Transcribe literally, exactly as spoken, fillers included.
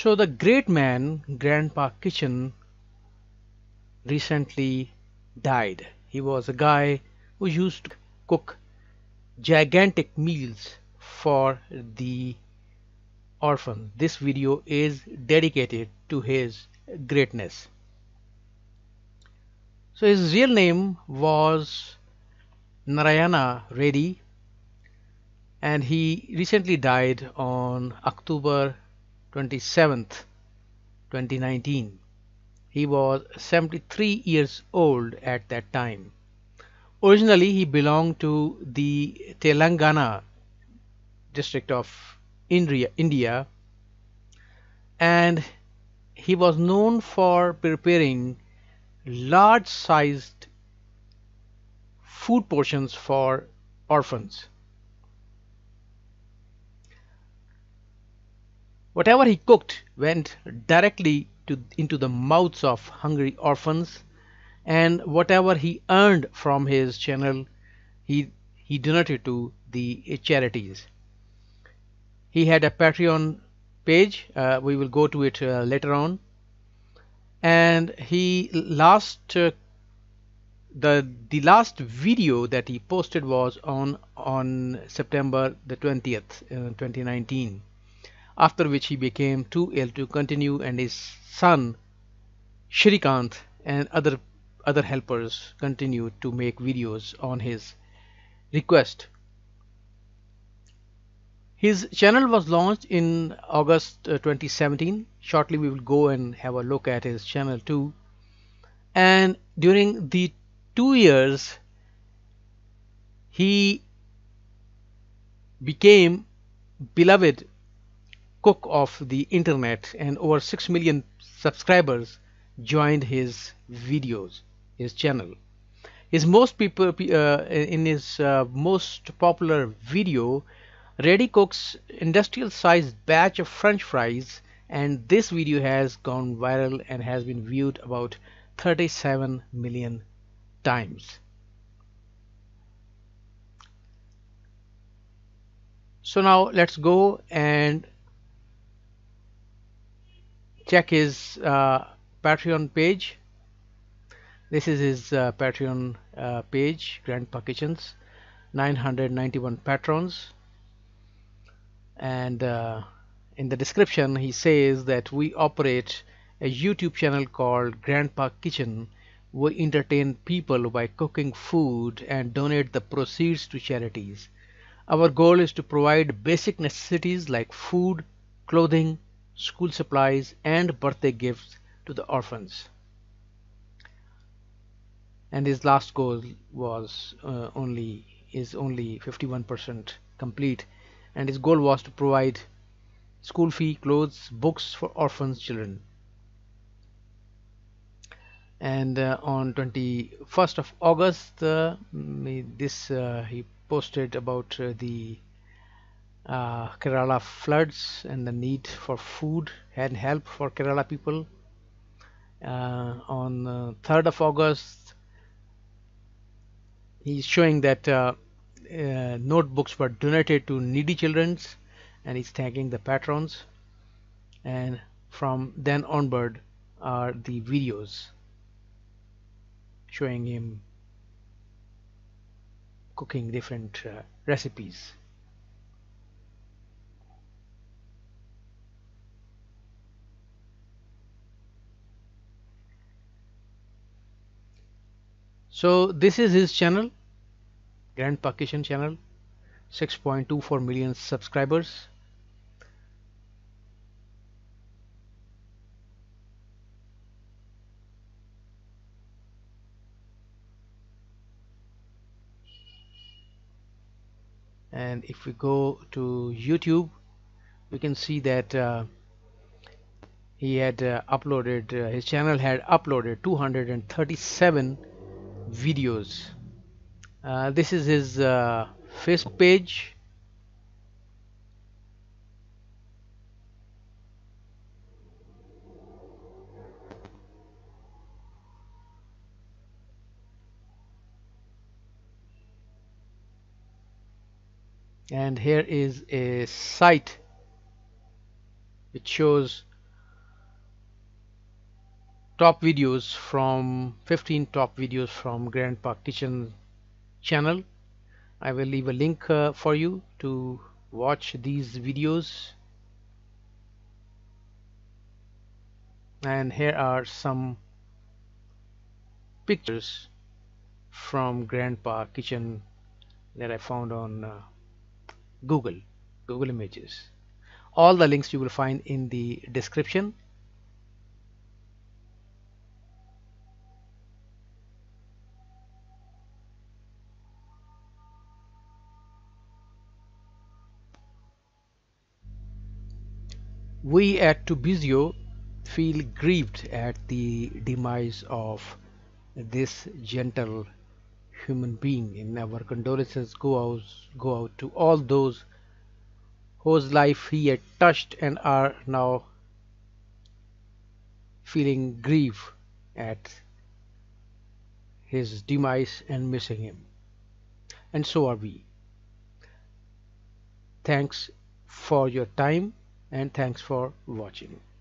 So the great man, Grandpa Kitchen, recently died. He was a guy who used to cook gigantic meals for the orphan. This video is dedicated to his greatness. So his real name was Narayana Reddy, and he recently died on October twenty-seventh, twenty nineteen. He was seventy-three years old at that time. Originally, he belonged to the Telangana district of India, India, and he was known for preparing large sized food portions for orphans. Whatever he cooked went directly to, into the mouths of hungry orphans, and whatever he earned from his channel, he he donated to the charities. He had a Patreon page. Uh, we will go to it uh, later on. And he last uh, the the last video that he posted was on on September the twentieth, uh, twenty nineteen. After which he became too ill to continue, and his son Shrikant and other other helpers continued to make videos on his request. His channel was launched in August uh, twenty seventeen. Shortly we will go and have a look at his channel too. And during the two years he became beloved cook of the internet, and over six million subscribers joined his videos, his channel. His most people uh, in his uh, most popular video, Reddy cooks industrial sized batch of french fries, and this video has gone viral and has been viewed about thirty-seven million times. So now let's go and check his uh, Patreon page. This is his uh, Patreon uh, page, Grandpa Kitchens, nine hundred ninety-one patrons. And uh, in the description he says that we operate a YouTube channel called Grandpa Kitchen. We entertain people by cooking food and donate the proceeds to charities. Our goal is to provide basic necessities like food, clothing, school supplies, and birthday gifts to the orphans. And his last goal was uh, only is only fifty-one percent complete, and his goal was to provide school fee, clothes, books for orphans children. And uh, on twenty-first of August, uh, this uh, he posted about uh, the uh, Kerala floods and the need for food and help for Kerala people. Uh, on uh, third of August, he's showing that uh, uh, notebooks were donated to needy children, and he's thanking the patrons. And from then onward are the videos showing him cooking different uh, recipes. So this is his channel, Grandpa Kitchen channel, six point two four million subscribers. And if we go to YouTube, we can see that uh, he had uh, uploaded uh, his channel had uploaded two hundred thirty-seven videos. Uh, this is his uh, Facebook page. And here is a site which shows top videos from fifteen top videos from Grandpa Kitchen channel. I will leave a link uh, for you to watch these videos. And here are some pictures from Grandpa Kitchen that I found on uh, Google, Google Images. All the links you will find in the description. We at Tubizio feel grieved at the demise of this gentle human being, and our condolences go out, go out to all those whose life he had touched and are now feeling grief at his demise and missing him. And so are we. Thanks for your time and thanks for watching.